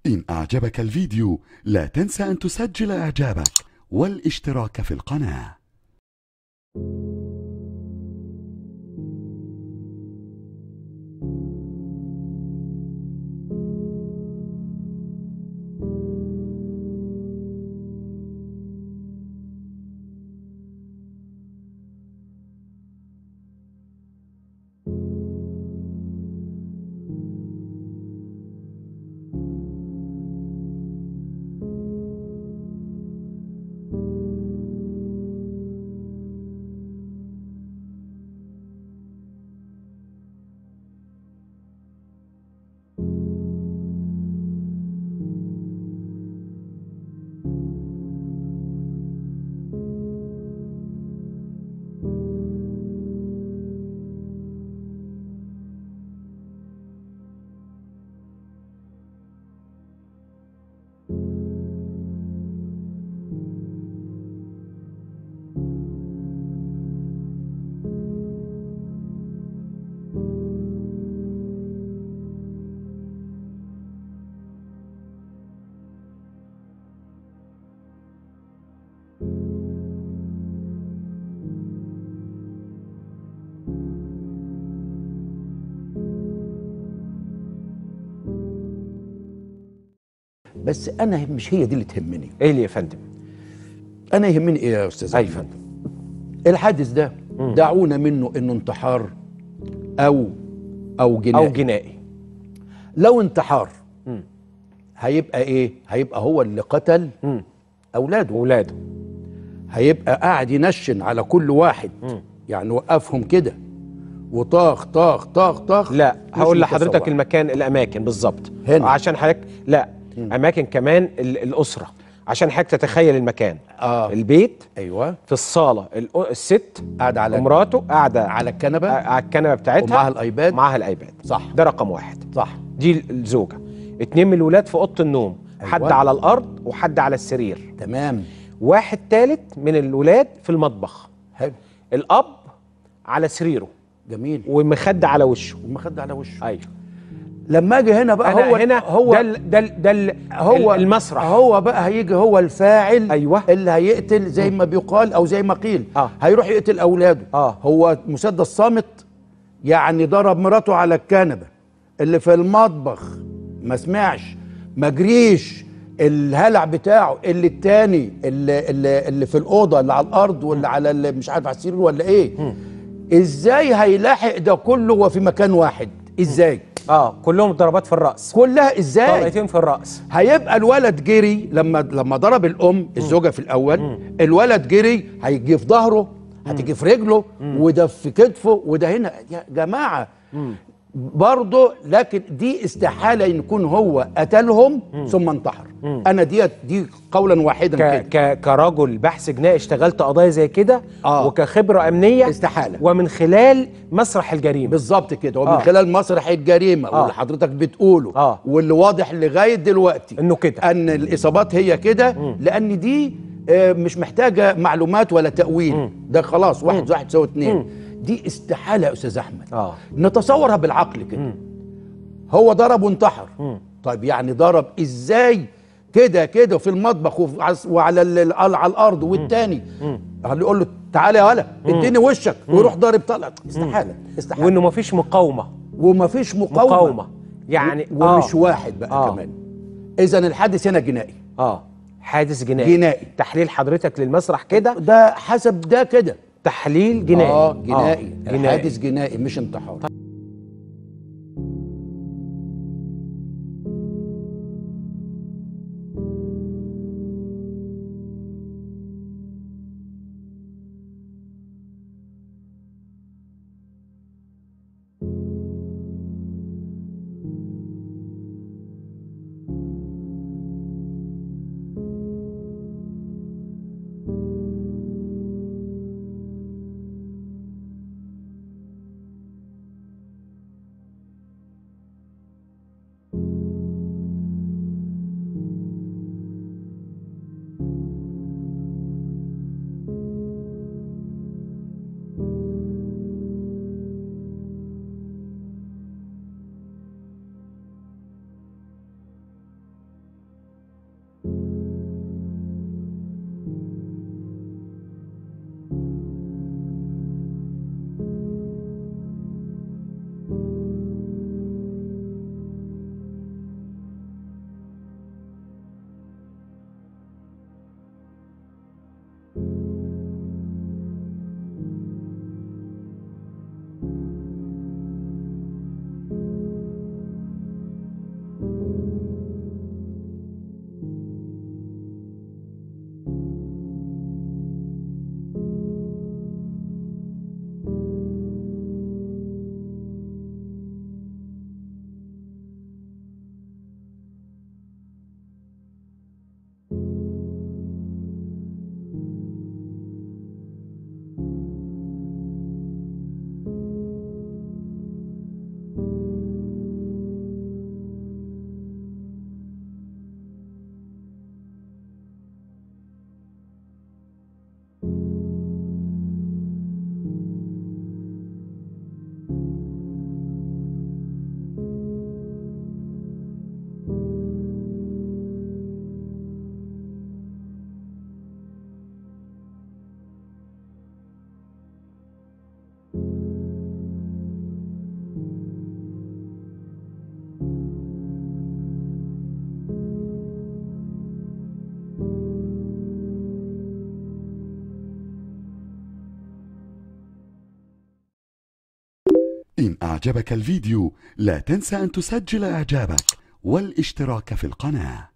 إن أعجبك الفيديو لا تنسى أن تسجل إعجابك والاشتراك في القناة. بس انا مش هي دي اللي تهمني. ايه اللي يا فندم؟ انا يهمني ايه يا استاذ اي أحمد؟ فندم. الحادث ده دعونا منه انه انتحار او جنائي. او جنائي. لو انتحار هيبقى ايه؟ هيبقى هو اللي قتل اولاده. هيبقى قاعد ينشن على كل واحد، يعني وقفهم كده وطاخ طاخ طاخ طاخ. لا، هقول متصور. لحضرتك الاماكن بالظبط هنا. عشان حضرتك اماكن كمان الاسره، عشان حضرتك تتخيل المكان. البيت، ايوه، في الصاله الست قاعده على مراته قاعده على الكنبه، على الكنبه بتاعتها ومعاها الايباد. صح، ده رقم واحد. صح، دي الزوجه. 2 من الولاد في اوضه النوم. أيوة. حد على الارض وحد على السرير. تمام. واحد ثالث من الولاد في المطبخ. حلو. الاب على سريره. جميل. ومخده على وشه. ايوه. لما اجي هنا بقى هو هو المسرح. هو بقى هيجي هو الفاعل. أيوة. اللي هيقتل زي ما بيقال او زي ما قيل. هيروح يقتل اولاده. هو مسدس صامت، يعني ضرب مراته على الكنبه اللي في المطبخ، ما سمعش، ما جريش الهلع بتاعه اللي التاني اللي في الاوضه اللي على الارض واللي على اللي مش عارف على السرير ولا ايه. ازاي هيلاحق ده كله وفي مكان واحد؟ ازاي؟ كلهم ضربات في الراس. كلها ازاي؟ طلقتين في الراس. هيبقى الولد جري لما ضرب الام الزوجه في الاول. الولد جري، هيجي في ظهره، هتيجي في رجله، وده في كتفه، وده هنا. يا جماعه برضه، لكن دي استحاله يكون هو قتلهم ثم انتحر. انا دي قولا واحدا كده. كرجل بحث جنائي اشتغلت قضايا زي كده. وكخبره امنيه استحاله. ومن خلال مسرح الجريمه. بالظبط كده. ومن خلال مسرح الجريمه واللي حضرتك بتقوله واللي واضح لغايه دلوقتي انه كده، ان الاصابات هي كده. لان دي مش محتاجه معلومات ولا تاويل. ده خلاص 1 + 1 = 2. دي استحاله يا استاذ احمد. نتصورها بالعقل كده. هو ضرب وانتحر. طيب يعني ضرب ازاي كده في المطبخ وعلى على الارض، والتاني يقول له تعالى يا ولا اديني وشك، ويروح ضارب طلق. استحاله. وانه مفيش مقاومه. يعني ومش واحد بقى كمان. اذا الحادث هنا جنائي. حادث جنائي. تحليل حضرتك للمسرح كده، ده حسب ده كده تحليل جنائي. جنائي. حادث جنائي مش انتحار. إن أعجبك الفيديو لا تنسى أن تسجل إعجابك والاشتراك في القناة.